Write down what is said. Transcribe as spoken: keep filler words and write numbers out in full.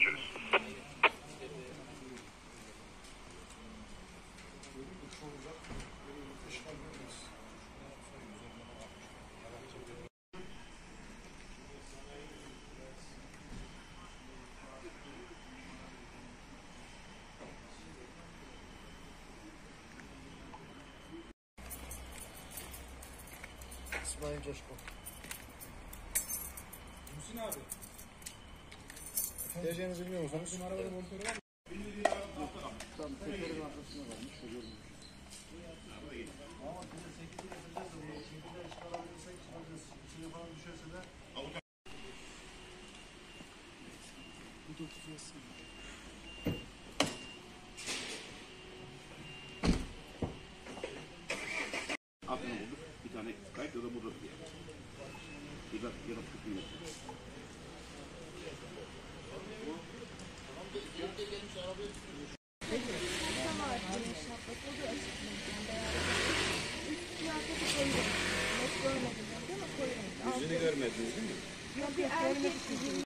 İsmail Coşkun. Muhsin abi. Geleceğinizi biliyor musunuz? Bizim arabanın motoru var mı? Tam tekerin arkasında varmış. Ama sekiz yapacağız. sekizde çıkarabilirsek çıkaracağız. İçine falan düşerse de Bu dokuz yazsın. Altına bulduk. Bir tane kayıt ya da burada diye. Bir bak yarım kısmı. Yüzünü görmediniz değil mi? Yok, bir erkek